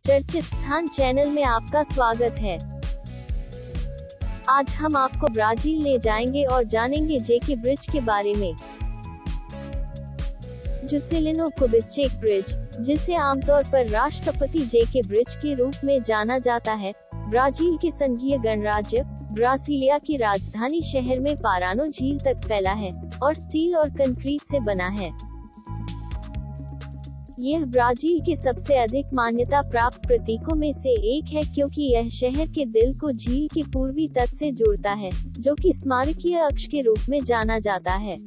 चर्चित स्थान चैनल में आपका स्वागत है। आज हम आपको ब्राजील ले जाएंगे और जानेंगे जेके ब्रिज के बारे में। जुसेलिनो कुबिस्चेक ब्रिज, जिसे आमतौर पर राष्ट्रपति जेके ब्रिज के रूप में जाना जाता है, ब्राजील के संघीय गणराज्य ब्रासीलिया की राजधानी शहर में पारानो झील तक फैला है और स्टील और कंक्रीट से बना है। यह ब्राजील के सबसे अधिक मान्यता प्राप्त प्रतीकों में से एक है क्योंकि यह शहर के दिल को झील के पूर्वी तट से जोड़ता है, जो कि स्मारकीय अक्ष के रूप में जाना जाता है।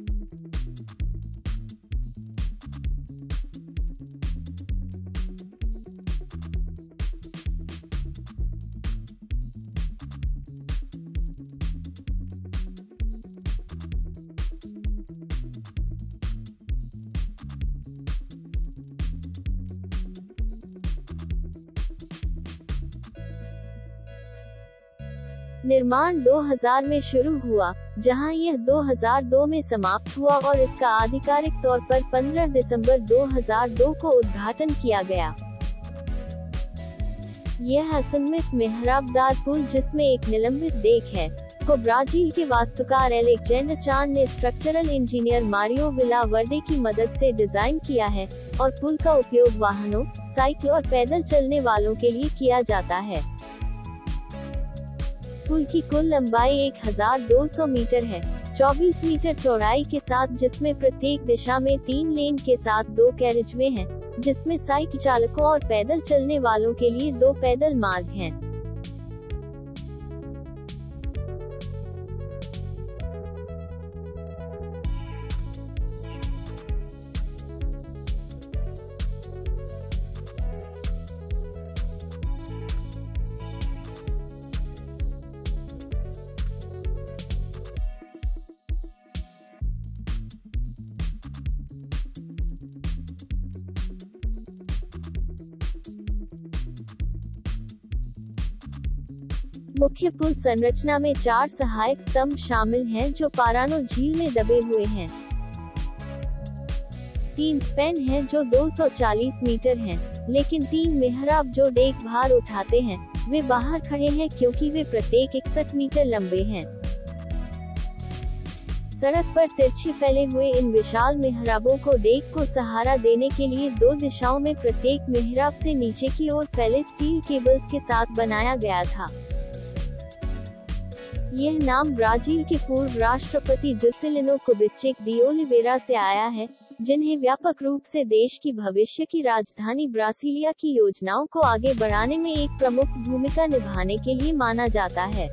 निर्माण 2000 में शुरू हुआ, जहां यह 2002 में समाप्त हुआ और इसका आधिकारिक तौर पर 15 दिसंबर 2002 को उद्घाटन किया गया। यह असममित मेहराबदार पुल, जिसमें एक निलंबित देक है, को ब्राजील के वास्तुकार एलेक्जेंडर चान ने स्ट्रक्चरल इंजीनियर मारियो विलावर्दे की मदद से डिजाइन किया है और पुल का उपयोग वाहनों, साइकिल और पैदल चलने वालों के लिए किया जाता है। पुल की कुल लंबाई 1200 मीटर है, 24 मीटर चौड़ाई के साथ, जिसमें प्रत्येक दिशा में 3 लेन के साथ 2 कैरिजवे हैं, जिसमें साइकिल चालकों और पैदल चलने वालों के लिए 2 पैदल मार्ग हैं। मुख्य पुल संरचना में 4 सहायक स्तंभ शामिल हैं जो पारानो झील में दबे हुए हैं। 3 स्पैन हैं जो 240 मीटर हैं, लेकिन 3 मेहराब जो डेक भार उठाते हैं, वे बाहर खड़े हैं क्योंकि वे प्रत्येक 61 मीटर लंबे हैं। सड़क पर तिरछे फैले हुए इन विशाल मेहराबों को डेक को सहारा देने के लिए 2 दिशाओं में प्रत्येक मेहराब से नीचे की ओर फैले स्टील केबल्स के साथ बनाया गया था। यह नाम ब्राजील के पूर्व राष्ट्रपति जुसेलिनो कुबिस्चेक डी ओलिवेरा से आया है, जिन्हें व्यापक रूप से देश की भविष्य की राजधानी ब्रासीलिया की योजनाओं को आगे बढ़ाने में एक प्रमुख भूमिका निभाने के लिए माना जाता है।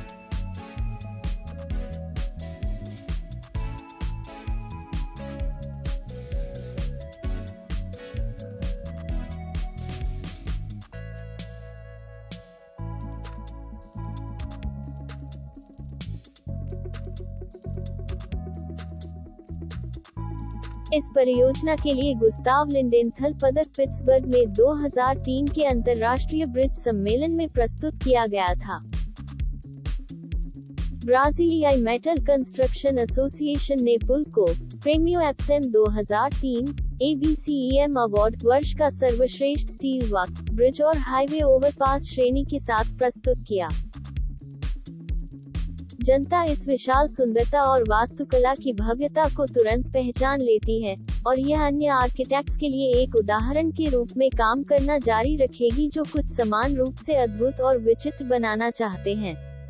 इस परियोजना के लिए गुस्ताव लिंडेनथल पदक पिट्सबर्ग में 2003 के अंतर्राष्ट्रीय ब्रिज सम्मेलन में प्रस्तुत किया गया था। ब्राजीलियाई मेटल कंस्ट्रक्शन एसोसिएशन ने पुल को प्रेमियो एप्सएम 2003 ABCEM अवार्ड वर्ष का सर्वश्रेष्ठ स्टील वॉक, ब्रिज और हाईवे ओवरपास श्रेणी के साथ प्रस्तुत किया। जनता इस विशाल सुंदरता और वास्तुकला की भव्यता को तुरंत पहचान लेती है और यह अन्य आर्किटेक्ट्स के लिए एक उदाहरण के रूप में काम करना जारी रखेगी जो कुछ समान रूप से अद्भुत और विचित्र बनाना चाहते हैं।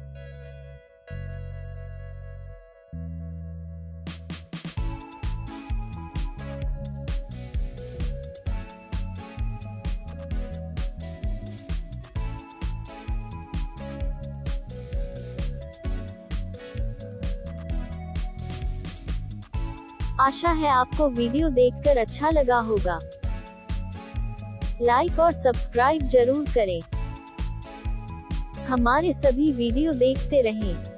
आशा है आपको वीडियो देखकर अच्छा लगा होगा। लाइक और सब्सक्राइब जरूर करें। हमारे सभी वीडियो देखते रहें।